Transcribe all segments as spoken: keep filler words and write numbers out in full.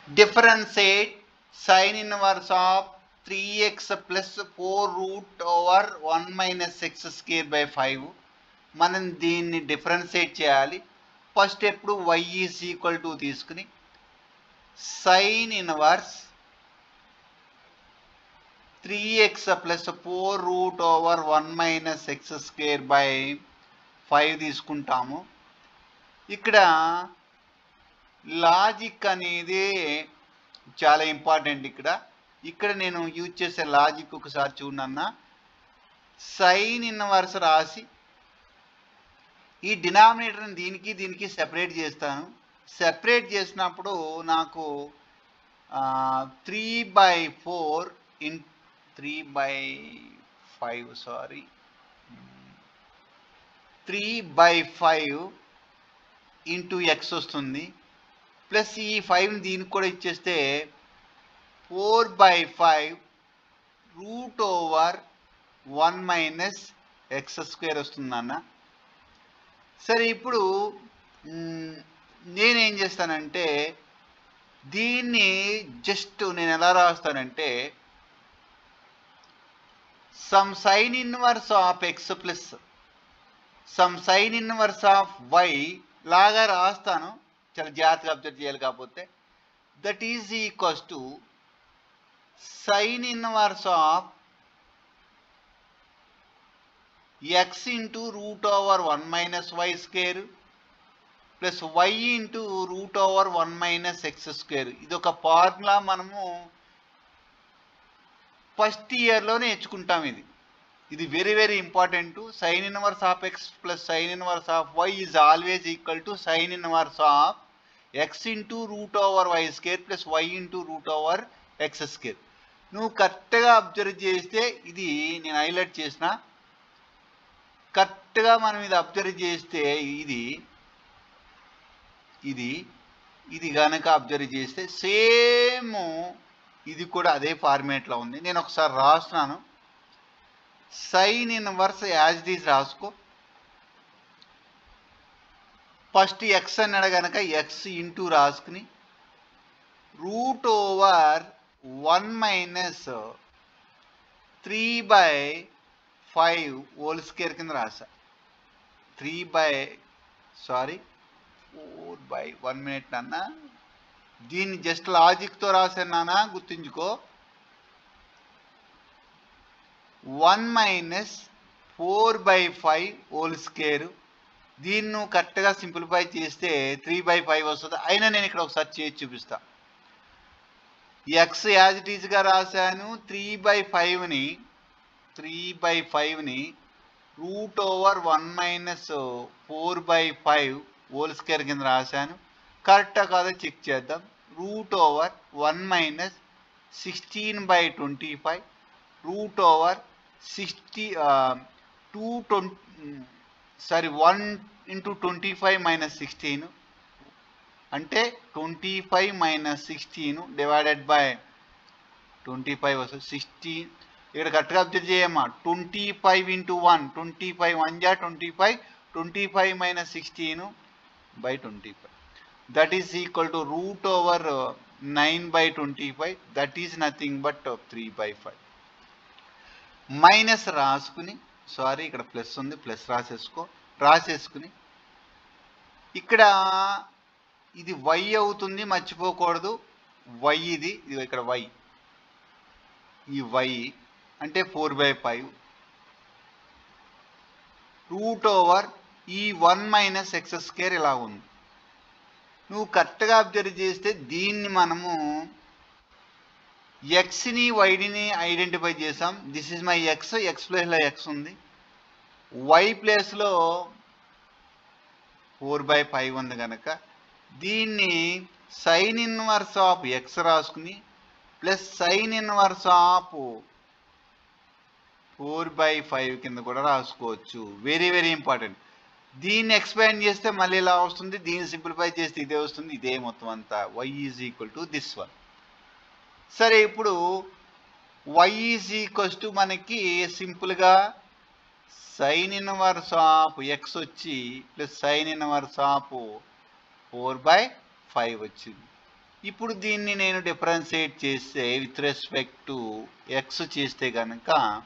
differentiate sin inverse of three x plus four root over one minus x square by five. మనం దీన్ని differentiate చేయాలి. First ఎప్పుడు y is equal to తీసుకుని sine inverse three x plus four root over one minus x square by five తీసుకుంటాము. ఇక్కడ logic అనేది చాలా important. ఇక్కడ ఇక్కడ నేను యూజ్ చేసే లాజిక్ ఒకసారి చూడన్నా. సైన్ ఇన్వర్స్ రాసి ఈ డినామినేటర్ని దీనికి దీనికి సెపరేట్ చేస్తాను. సెపరేట్ చేసినప్పుడు నాకు three by four in three by five sorry three by five into x వస్తుంది. ప్లస్ ఈ ఫైవ్ని దీనికి కూడా ఇచ్చేస్తే four by five root over one minus x square వస్తుందన్న. సరే, ఇప్పుడు నేనేం చేస్తానంటే దీన్ని జస్ట్ నేను ఎలా రాస్తానంటే some sine inverse of x plus some sine inverse of y లాగా రాస్తాను. చాలా జాగ్రత్తగా అబ్జర్వ్ చేయాలి. కాకపోతే that is equals to sine inverse of x into root over one minus y square plus y into root over one minus x square. ఇది ఒక formula మనము first ఇయర్లో నేర్చుకుంటాం. ఇది ఇది very very important. Sine inverse of x plus sine inverse of y is always equal to sine inverse of x into root over y square plus y into root over x square. నువ్వు కరెక్ట్గా అబ్జర్వ్ చేస్తే ఇది నేను highlight చేసిన కరెక్ట్గా మనం ఇది అబ్జర్వ్ చేస్తే ఇది ఇది ఇది కనుక అబ్జర్వ్ చేస్తే సేమ్ ఇది కూడా అదే ఫార్మేట్లో ఉంది. నేను ఒకసారి రాస్తున్నాను. Sine inverse as it is రాసుకో. ఫస్ట్ ఎక్స్ అన్నాడు కనుక ఎక్స్ ఇంటూ రాసుకుని root over one minus three by five whole square కింద రాసా. Three by sorry four by one minute అన్న. దీన్ని జస్ట్ లాజిక్తో రాశాను నాన్న, గుర్తుంచుకో. One minus four by five whole square. దీన్ని నువ్వు కరెక్ట్గా సింప్లిఫై చేస్తే త్రీ బై ఫైవ్ వస్తుంది. అయినా నేను ఇక్కడ ఒకసారి చేసి చూపిస్తా. ఎక్స్ యాజ్ ఇట్ ఈజ్గా రాశాను. త్రీ బై ఫైవ్ని త్రీ బై ఫైవ్ని root over one minus four by five whole square కింద రాశాను. కరెక్టా కాదో చెక్ చేద్దాం. Root over one minus sixteen by twenty five root over sixty two twenty sorry one into twenty five minus sixteen అంటే twenty five minus sixteen divided by twenty five వస్తుంది sixteen. ఇక్కడ కరెక్ట్గా observe చేయమ్మా. Twenty five into one twenty five one జా twenty five twenty five minus sixteen by twenty five that is equal to root over nine by twenty five that is nothing but three by five. Minus రాసుకుని sorry ఇక్కడ plus ఉంది, plus రాసేసుకో. రాసేసుకుని ఇక్కడ ఇది why అవుతుంది, మర్చిపోకూడదు. Why ఇది ఇది ఇక్కడ వై, ఈ వై అంటే four by five root over ఈ వన్ మైనస్ ఎక్స్ స్క్వేర్ ఇలా ఉంది. నువ్వు కరెక్ట్గా అబ్జర్వ్ చేస్తే దీన్ని మనము ఎక్స్ని వైడిని ఐడెంటిఫై చేసాం. This is my x, x ప్లేస్లో ఎక్స్ ఉంది, వై ప్లేస్లో ఫోర్ బై ఫైవ్ ఉంది కనుక దీన్ని సైన్ ఇన్వర్స్ ఆఫ్ ఎక్స్ రాసుకుని plus sine inverse of four by five కింద కూడా రాసుకోవచ్చు. Very very important. దీన్ని ఎక్స్పాండ్ చేస్తే మళ్ళీ ఇలా వస్తుంది, దీన్ని సింప్లిఫై చేస్తే ఇదే వస్తుంది. ఇదే మొత్తం అంతా y is equal to this one. సరే, ఇప్పుడు వై ఈజ్ ఈక్వల్స్ టు మనకి సింపుల్గా సైన్ ఇన్వర్స్ ఆఫ్ ఎక్స్ వచ్చి plus sine inverse of four by five వచ్చింది. ఇప్పుడు దీన్ని నేను డిఫరెన్షియేట్ చేస్తే విత్ రెస్పెక్ట్ టు ఎక్స్ చేస్తే కనుక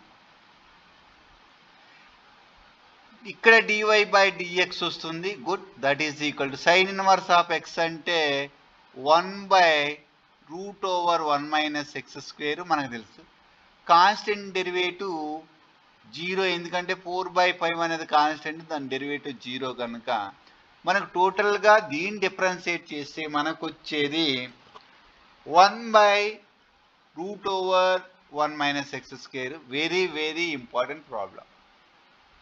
ఇక్కడ డివై బై డిఎక్స్ వస్తుంది. Good. That is equal to sine inverse of x అంటే one by root over one minus x square మనకు తెలుసు. కాన్స్టెంట్ డెరివేటివ్ జీరో, ఎందుకంటే ఫోర్ బై ఫైవ్ అనేది కాన్స్టెంట్, దాని డెరివేటివ్ జీరో కనుక మనకు టోటల్గా దీన్ని డిఫరెన్షియేట్ చేస్తే మనకు వచ్చేది one by root over one minus x square. Very very important problem.